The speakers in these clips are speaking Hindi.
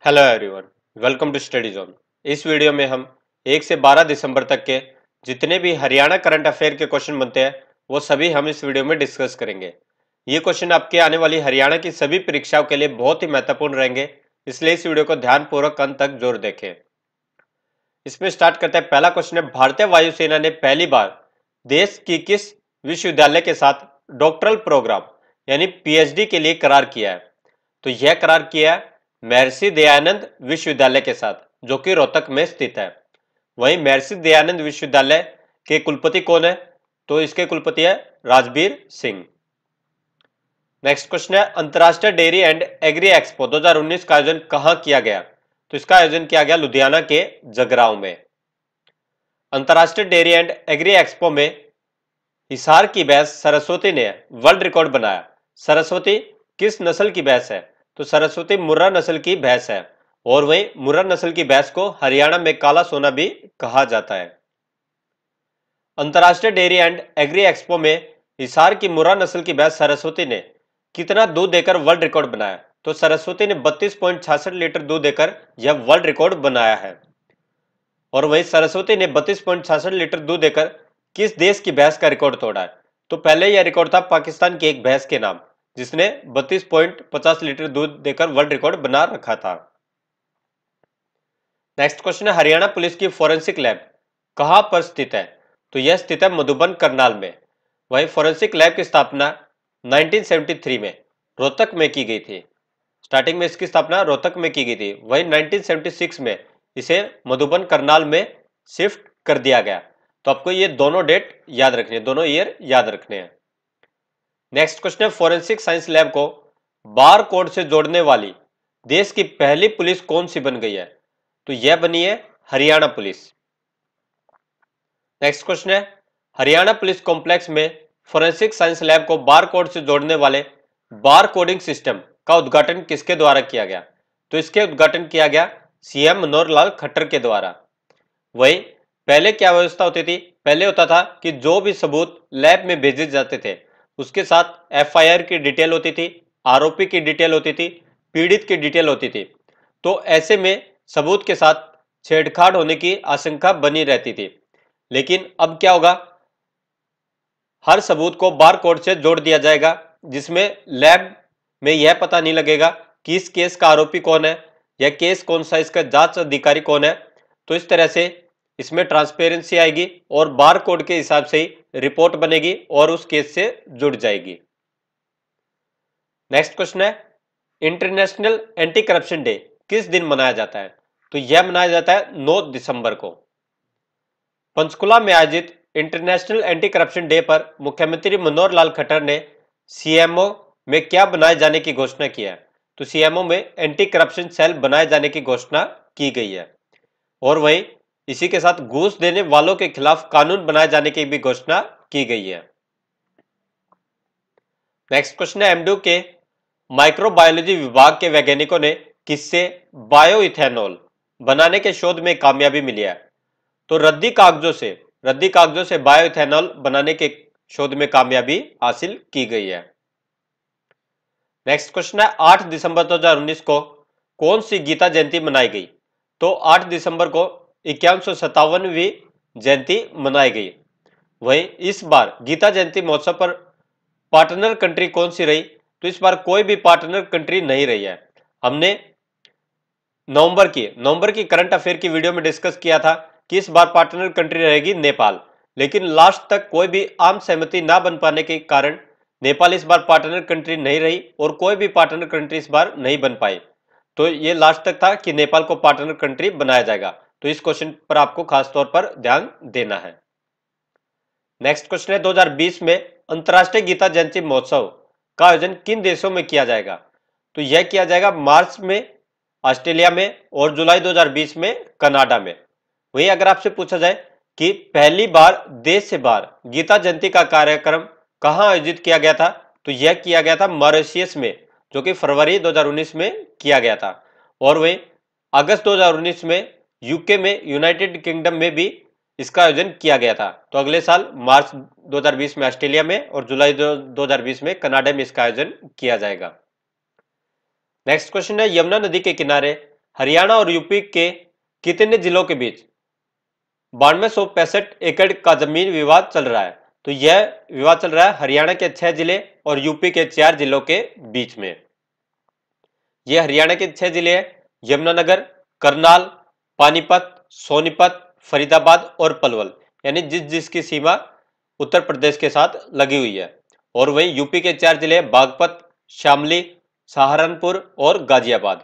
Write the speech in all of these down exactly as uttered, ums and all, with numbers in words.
Hello everyone, welcome to study zone. इस वीडियो में हम एक से बारह दिसंबर तक के जितने भी हरियाणा करंट अफेयर के क्वेश्चन बनते हैं वो सभी हम इस वीडियो में डिस्कस करेंगे। ये क्वेश्चन आपके आने वाली हरियाणा की सभी परीक्षाओं के लिए बहुत ही महत्वपूर्ण रहेंगे, इसलिए इस वीडियो को ध्यानपूर्वक अंत तक जरूर देखें। इसमें स्टार्ट करते हैं। पहला क्वेश्चन है, भारतीय वायुसेना ने पहली बार देश की किस विश्वविद्यालय के साथ डॉक्टरल प्रोग्राम यानी पीएचडी के लिए करार किया है? तो यह करार किया है महर्षि दयानंद विश्वविद्यालय के साथ, जो कि रोहतक में स्थित है। वहीं महर्षि दयानंद विश्वविद्यालय के कुलपति कौन है? तो इसके कुलपति है राजबीर सिंह। नेक्स्ट क्वेश्चन है, अंतरराष्ट्रीय डेयरी एंड एग्री एक्सपो दो हज़ार उन्नीस का आयोजन कहां किया गया? तो इसका आयोजन किया गया लुधियाना के जगरांव में। अंतरराष्ट्रीय डेयरी एंड एग्री एक्सपो में हिसार की भैंस सरस्वती ने वर्ल्ड रिकॉर्ड बनाया। सरस्वती किस नस्ल की भैंस है? तो सरस्वती मुर्रा नस्ल की भैंस है, और वहीं मुर्रा नस्ल की भैंस को हरियाणा में काला सोना भी कहा जाता है। अंतरराष्ट्रीय डेयरी एंड एग्री एक्सपो में हिसार की मुर्रा नस्ल की भैंस सरस्वती ने कितना दूध देकर वर्ल्ड रिकॉर्ड बनाया? तो सरस्वती ने बत्तीस पॉइंट छियासठ लीटर दूध देकर यह वर्ल्ड रिकॉर्ड बनाया है। और वहीं सरस्वती ने बत्तीस पॉइंट छियासठ लीटर दूध देकर किस देश की भैंस का रिकॉर्ड तोड़ा है? तो पहले यह रिकॉर्ड था पाकिस्तान की एक भैंस के नाम, जिसने बत्तीस पॉइंट पचास लीटर दूध देकर वर्ल्ड रिकॉर्ड बना रखा था। नेक्स्ट क्वेश्चन है, हरियाणा पुलिस की फोरेंसिक लैब कहां पर स्थित है? तो यह स्थित है मधुबन करनाल में। वहीं फोरेंसिक लैब की स्थापना उन्नीस सौ तिहत्तर में रोहतक में की गई थी। स्टार्टिंग में इसकी स्थापना रोहतक में की गई थी। वहीं उन्नीस सौ छिहत्तर में इसे मधुबन करनाल में शिफ्ट कर दिया गया। तो आपको ये दोनों डेट याद रखनी है, दोनों ईयर याद रखने हैं। नेक्स्ट क्वेश्चन है, फोरेंसिक साइंस लैब को बार कोड से जोड़ने वाली देश की पहली पुलिस कौन सी बन गई है? तो यह बनी है हरियाणा पुलिस। नेक्स्ट क्वेश्चन है, हरियाणा पुलिस कॉम्प्लेक्स में फोरेंसिक साइंस लैब को बार कोड से जोड़ने वाले बार कोडिंग सिस्टम का उद्घाटन किसके द्वारा किया गया? तो इसके उद्घाटन किया गया सीएम मनोहर लाल खट्टर के द्वारा। वही पहले क्या व्यवस्था होती थी? पहले होता था कि जो भी सबूत लैब में भेजे जाते थे उसके साथ एफआईआर की डिटेल होती थी, आरोपी की डिटेल होती थी, पीड़ित की डिटेल होती थी। तो ऐसे में सबूत के साथ छेड़छाड़ होने की आशंका बनी रहती थी। लेकिन अब क्या होगा, हर सबूत को बार कोड से जोड़ दिया जाएगा, जिसमें लैब में यह पता नहीं लगेगा कि इस केस का आरोपी कौन है या केस कौन सा, इसका जांच अधिकारी कौन है। तो इस तरह से इसमें ट्रांसपेरेंसी आएगी और बार कोड के हिसाब से ही रिपोर्ट बनेगी और उस केस से जुड़ जाएगी। नेक्स्ट क्वेश्चन है, इंटरनेशनल एंटी करप्शन डे किस दिन मनाया जाता है? तो यह मनाया जाता है नौ दिसंबर को। पंचकुला में आयोजित इंटरनेशनल एंटी करप्शन डे पर मुख्यमंत्री मनोहर लाल खट्टर ने सीएमओ में क्या बनाए जाने की घोषणा की है? तो सीएमओ में एंटी करप्शन सेल बनाए जाने की घोषणा की गई है। और वहीं इसी के साथ घूस देने वालों के खिलाफ कानून बनाए जाने की भी घोषणा की गई है। नेक्स्ट क्वेश्चन है, एमडीयू के माइक्रोबायोलॉजी विभाग के वैज्ञानिकों ने किससे बायो इथेनॉल बनाने के शोध में कामयाबी मिली है? तो रद्दी कागजों से रद्दी कागजों से बायो इथेनॉल बनाने के शोध में कामयाबी हासिल की गई है। नेक्स्ट क्वेश्चन है, आठ दिसंबर दो हज़ार उन्नीस को कौन सी गीता जयंती मनाई गई? तो आठ दिसंबर को इक्यावन सौ सत्तावनवीं जयंती मनाई गई। वहीं इस बार गीता जयंती महोत्सव पर पार्टनर कंट्री कौन सी रही? तो इस बार कोई भी पार्टनर कंट्री नहीं रही है। हमने नवंबर की नवंबर की करंट अफेयर की वीडियो में डिस्कस किया था कि इस बार पार्टनर कंट्री रहेगी नेपाल, लेकिन लास्ट तक कोई भी आम सहमति ना बन पाने के कारण नेपाल इस बार पार्टनर कंट्री नहीं रही और कोई भी पार्टनर कंट्री इस बार नहीं बन पाई। तो ये लास्ट तक था कि नेपाल को पार्टनर कंट्री बनाया जाएगा। तो इस क्वेश्चन पर आपको खास तौर पर ध्यान देना है। नेक्स्ट क्वेश्चन है, दो हज़ार बीस में अंतरराष्ट्रीय गीता जयंती महोत्सव का आयोजन किन देशों में किया जाएगा? तो यह किया जाएगा मार्च में ऑस्ट्रेलिया में और जुलाई दो हज़ार बीस में कनाडा में। वहीं अगर आपसे पूछा जाए कि पहली बार देश से बाहर गीता जयंती का कार्यक्रम कहां आयोजित किया गया था? तो यह किया गया था मॉरिशस में, जो कि फरवरी दो हज़ार उन्नीस में किया गया था। और वहीं अगस्त दो हज़ार उन्नीस में यूके में, यूनाइटेड किंगडम में भी इसका आयोजन किया गया था। तो अगले साल मार्च दो हज़ार बीस में ऑस्ट्रेलिया में और जुलाई दो हज़ार बीस में कनाडा में इसका आयोजन किया जाएगा। नेक्स्ट क्वेश्चन है, यमुना नदी के किनारे हरियाणा और यूपी के कितने जिलों के बीच बानवे सौ पैंसठ एकड़ का जमीन विवाद चल रहा है? तो यह विवाद चल रहा है हरियाणा के छह जिले और यूपी के चार जिलों के बीच में। ये हरियाणा के छह जिले हैं, यमुनानगर, करनाल, पानीपत, सोनीपत, फरीदाबाद और पलवल, यानी जिस जिसकी सीमा उत्तर प्रदेश के साथ लगी हुई है। और वही यूपी के चार जिले बागपत, शामली, सहारनपुर और गाजियाबाद।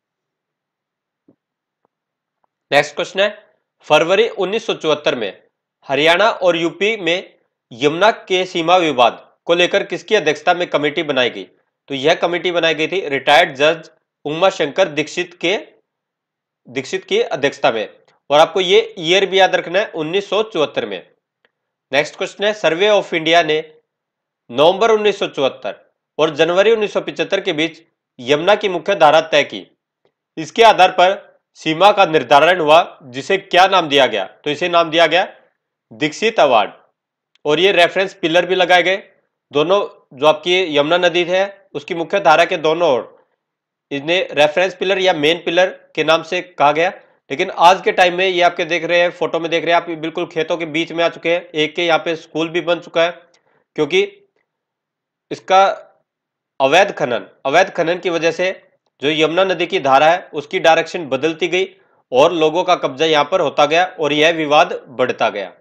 नेक्स्ट क्वेश्चन है, फरवरी उन्नीस सौ चौहत्तर में हरियाणा और यूपी में यमुना के सीमा विवाद को लेकर किसकी अध्यक्षता में कमेटी बनाई गई? तो यह कमेटी बनाई गई थी रिटायर्ड जज उमा शंकर दीक्षित के दीक्षित की अध्यक्षता में। और आपको ये ईयर भी याद रखना है, उन्नीस सौ चौहत्तर में। नेक्स्ट क्वेश्चन है, सर्वे ऑफ इंडिया ने नवंबर उन्नीस सौ चौहत्तर और जनवरी उन्नीस सौ पचहत्तर के बीच यमुना की मुख्य धारा तय की। इसके आधार पर सीमा का निर्धारण हुआ, जिसे क्या नाम दिया गया? तो इसे नाम दिया गया दीक्षित अवार्ड। और ये रेफरेंस पिलर भी लगाए गए, दोनों जो आपकी यमुना नदी है उसकी मुख्य धारा के दोनों ओर इन्हें रेफरेंस पिलर या मेन पिलर के नाम से कहा गया। लेकिन आज के टाइम में ये आपके देख रहे हैं, फोटो में देख रहे हैं आप, बिल्कुल खेतों के बीच में आ चुके हैं। एक के यहाँ पे स्कूल भी बन चुका है, क्योंकि इसका अवैध खनन अवैध खनन की वजह से जो यमुना नदी की धारा है उसकी डायरेक्शन बदलती गई और लोगों का कब्जा यहां पर होता गया और यह विवाद बढ़ता गया।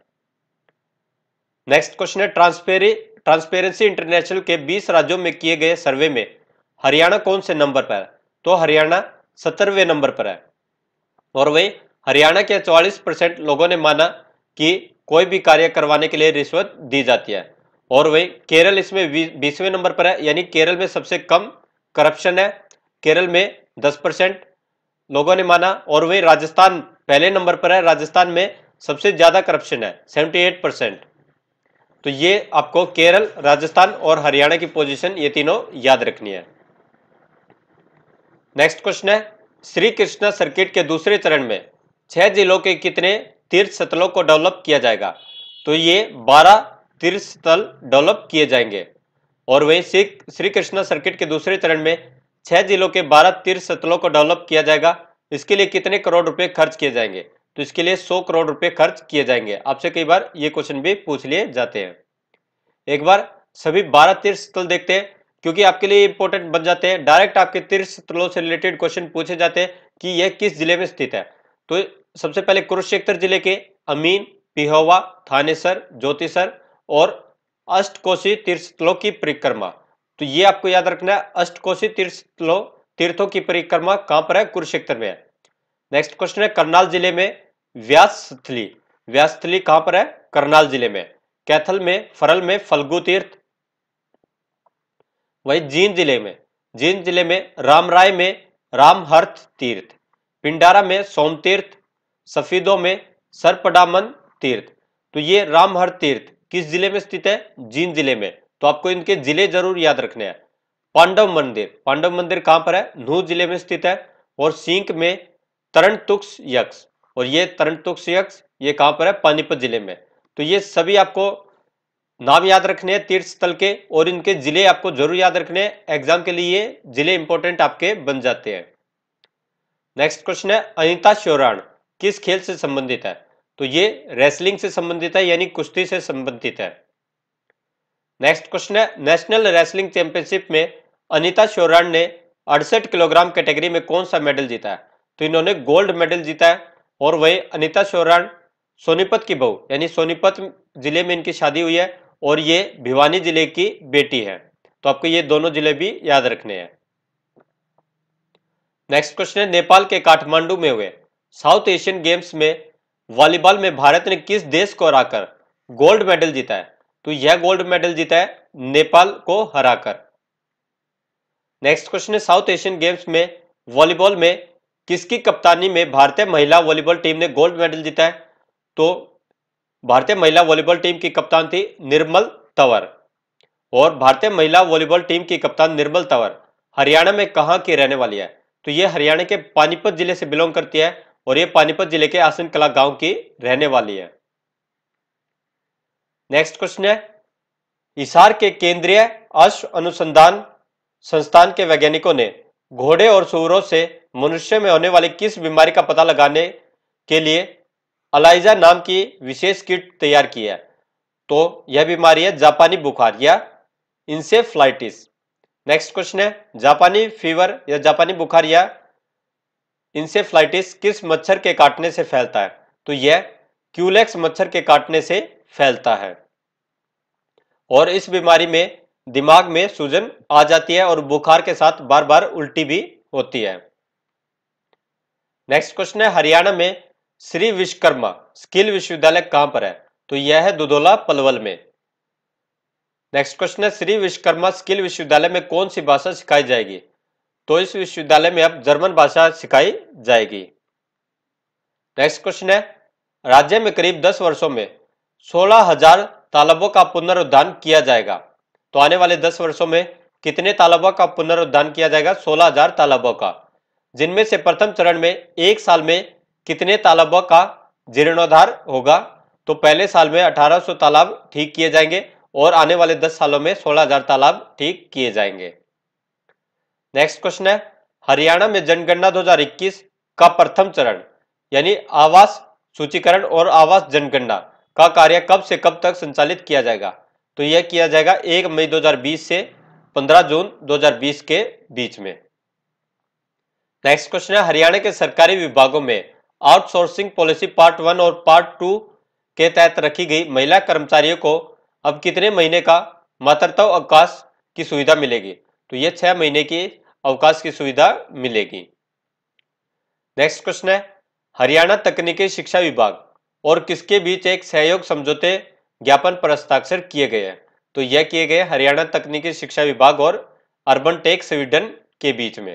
नेक्स्ट क्वेश्चन है, ट्रांसपेरी ट्रांसपेरेंसी इंटरनेशनल के बीस राज्यों में किए गए सर्वे में हरियाणा कौन से नंबर पर है? तो हरियाणा सत्तरवें नंबर पर है। और वही हरियाणा के चौवालीस परसेंट लोगों ने माना कि कोई भी कार्य करवाने के लिए रिश्वत दी जाती है। और वही केरल इसमें बीसवें नंबर पर है, यानी केरल में सबसे कम करप्शन है। केरल में दस परसेंट लोगों ने माना। और वही राजस्थान पहले नंबर पर है, राजस्थान में सबसे ज्यादा करप्शन है, अठहत्तर परसेंट। तो ये आपको केरल, राजस्थान और हरियाणा की पोजीशन ये तीनों याद रखनी है। नेक्स्ट क्वेश्चन है, श्री कृष्णा सर्किट के दूसरे चरण में छह जिलों के कितने तीर्थ स्थलों को डेवलप किया जाएगा? तो ये बारह तीर्थ स्थल डेवलप किए जाएंगे। और वही श्री कृष्णा सर्किट के दूसरे चरण में छह जिलों के बारह तीर्थ स्थलों को डेवलप किया जाएगा। इसके लिए कितने करोड़ रुपए खर्च किए जाएंगे? तो इसके लिए सौ करोड़ रुपए खर्च किए जाएंगे। आपसे कई बार ये क्वेश्चन भी पूछ लिए जाते हैं। एक बार सभी बारह तीर्थ स्थल देखते हैं, क्योंकि आपके लिए इंपॉर्टेंट बन जाते हैं। डायरेक्ट आपके तीर्थ स्थलों से रिलेटेड क्वेश्चन पूछे जाते हैं कि यह किस जिले में स्थित है। तो सबसे पहले कुरुक्षेत्र जिले के अमीन, पिहोवा, थानेसर, ज्योतिसर और अष्टकोशी तीर्थ स्थलों की परिक्रमा। तो ये आपको याद रखना है, अष्टकोशी तीर्थ स्थलों तीर्थों की परिक्रमा कहां पर है? कुरुक्षेत्र में है। नेक्स्ट क्वेश्चन है, करनाल जिले में व्यासस्थली व्यासस्थली कहां पर है? करनाल जिले में। कैथल में, फरल में फल्गु तीर्थ। वही जींद जिले में जींद जिले में रामराय में रामहर्थ तीर्थ। पिंडारा में सोम तीर्थ। सफीदों में सरपडामन तीर्थ। तो ये रामहर्थ तीर्थ किस जिले में स्थित है? जींद जिले में। तो आपको इनके जिले जरूर याद रखने हैं। पांडव मंदिर पांडव मंदिर कहां पर है? नूह जिले में स्थित है। और सींक में तरणतुक्ष यक्ष, और ये तरणतुक्ष यक्ष ये कहां पर है? पानीपत जिले में। तो ये सभी आपको नाम याद रखने हैं तीर्थ स्थल के, और इनके जिले आपको जरूर याद रखने हैं। एग्जाम के लिए जिले इंपॉर्टेंट आपके बन जाते हैं। नेक्स्ट क्वेश्चन है, अनिता शोराण किस खेल से संबंधित है? तो ये रेसलिंग से संबंधित है, यानी कुश्ती से संबंधित है। नेक्स्ट क्वेश्चन है, नेशनल रेसलिंग चैंपियनशिप में अनिता शोराण ने अड़सठ किलोग्राम कैटेगरी में कौन सा मेडल जीता है? तो इन्होंने गोल्ड मेडल जीता है। और वही अनिता शोराण सोनीपत की बहू, यानी सोनीपत जिले में इनकी शादी हुई है, और ये भिवानी जिले की बेटी है। तो आपको ये दोनों जिले भी याद रखने हैं। नेक्स्ट क्वेश्चन है, नेपाल के काठमांडू में हुए साउथ एशियन गेम्स में वॉलीबॉल में भारत ने किस देश को हराकर गोल्ड मेडल जीता है? तो यह गोल्ड मेडल जीता है नेपाल को हराकर। नेक्स्ट क्वेश्चन है, साउथ एशियन गेम्स में वॉलीबॉल में किसकी कप्तानी में भारतीय महिला वॉलीबॉल टीम ने गोल्ड मेडल जीता है? तो भारतीय महिला वॉलीबॉल टीम की कप्तान थी निर्मल तंवर। और भारतीय महिला वॉलीबॉल टीम की कप्तान निर्मल तंवर हरियाणा में कहां की रहने वाली है? तो ये हरियाणा के पानीपत जिले से बिलोंग करती है, और ये पानीपत जिले के आसन कला गांव की रहने वाली है। नेक्स्ट क्वेश्चन है, हिसार के केंद्रीय अश्व अनुसंधान संस्थान के वैज्ञानिकों ने घोड़े और सूअरों से मनुष्य में होने वाली किस बीमारी का पता लगाने के लिए अलाइजा नाम की विशेष किट तैयार की है? तो यह बीमारी है जापानी बुखार या इंसेफ्लाइटिस। नेक्स्ट क्वेश्चन है, जापानी फीवर या जापानी बुखार या इंसेफ्लाइटिस किस मच्छर के काटने से फैलता है? तो यह क्यूलेक्स मच्छर के काटने से फैलता है और इस बीमारी में दिमाग में सूजन आ जाती है और बुखार के साथ बार बार उल्टी भी होती है। नेक्स्ट क्वेश्चन है, हरियाणा में श्री विश्वकर्मा स्किल विश्वविद्यालय कहां पर है? तो यह है दुधौला पलवल में। नेक्स्ट क्वेश्चन है, श्री विश्वकर्मा स्किल विश्वविद्यालय में कौन सी भाषा सिखाई जाएगी? तो इस विश्वविद्यालय में अब जर्मन भाषा सिखाई जाएगी। नेक्स्ट क्वेश्चन है, राज्य में करीब दस वर्षों में सोलह हजार तालाबों का पुनरुद्धार किया जाएगा। तो आने वाले दस वर्षों में कितने तालाबों का पुनरुद्धार किया जाएगा? सोलह हजार तालाबों का, जिनमें से प्रथम चरण में एक साल में कितने तालाबों का जीर्णोद्धार होगा? तो पहले साल में अठारह सौ तालाब ठीक किए जाएंगे और आने वाले दस सालों में सोलह हजार तालाब ठीक किए जाएंगे। नेक्स्ट क्वेश्चन है, हरियाणा में जनगणना दो हजार इक्कीस का प्रथम चरण यानी आवास सूचीकरण और आवास जनगणना का कार्य कब से कब तक संचालित किया जाएगा? तो यह किया जाएगा एक मई दो हजार बीस से पंद्रह जून दो हजार बीस के बीच में। नेक्स्ट क्वेश्चन है, हरियाणा के सरकारी विभागों में आउटसोर्सिंग पॉलिसी पार्ट वन और पार्ट टू के तहत रखी गई महिला कर्मचारियों को अब कितने महीने का मातृत्व अवकाश की सुविधा मिलेगी? तो यह छह महीने की अवकाश की सुविधा मिलेगी। नेक्स्ट क्वेश्चन है, हरियाणा तकनीकी शिक्षा विभाग और किसके बीच एक सहयोग समझौते ज्ञापन पर हस्ताक्षर किए गए हैं? तो यह किए गए हरियाणा तकनीकी शिक्षा विभाग और अर्बन टेक स्वीडन के बीच में।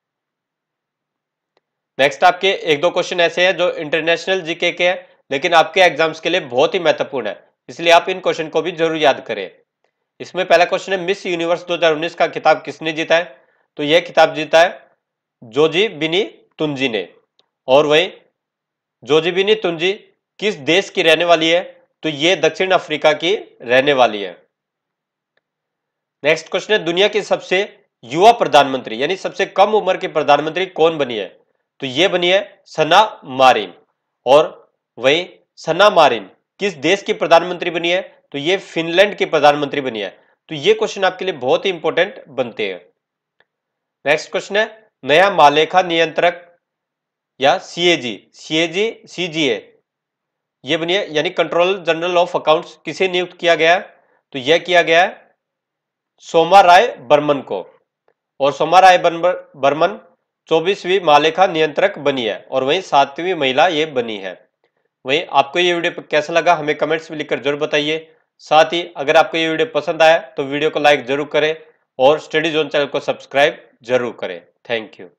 नेक्स्ट आपके एक दो क्वेश्चन ऐसे हैं जो इंटरनेशनल जीके के हैं लेकिन आपके एग्जाम्स के लिए बहुत ही महत्वपूर्ण है, इसलिए आप इन क्वेश्चन को भी जरूर याद करें। इसमें पहला क्वेश्चन है, मिस यूनिवर्स दो हजार उन्नीस का खिताब किसने जीता है? तो यह खिताब जीता है जोजीबिनी तुंजी ने। और वहीं जोजीबिनी तुंजी किस देश की रहने वाली है? तो यह दक्षिण अफ्रीका की रहने वाली है। नेक्स्ट क्वेश्चन है, दुनिया की सबसे युवा प्रधानमंत्री यानी सबसे कम उम्र की प्रधानमंत्री कौन बनी है? तो यह बनी है सना मारिन। और वहीं सना मारिन किस देश की प्रधानमंत्री बनी है? तो यह फिनलैंड की प्रधानमंत्री बनी है। तो यह क्वेश्चन आपके लिए बहुत ही इंपॉर्टेंट बनते हैं। नेक्स्ट क्वेश्चन है, नया महालेखा नियंत्रक या सीएजी सीएजी सीजीए यह बनी है यानी कंट्रोलर जनरल ऑफ अकाउंट्स किसे नियुक्त किया गया है? तो यह किया गया है सोमा राय बर्मन को। और सोमा राय बर्मन चौबीसवीं महालेखा नियंत्रक बनी है और वहीं सातवीं महिला ये बनी है। वहीं आपको ये वीडियो कैसा लगा हमें कमेंट्स में लिखकर जरूर बताइए। साथ ही अगर आपको ये वीडियो पसंद आया तो वीडियो को लाइक जरूर करें और स्टडी जोन चैनल को सब्सक्राइब जरूर करें। Thank you.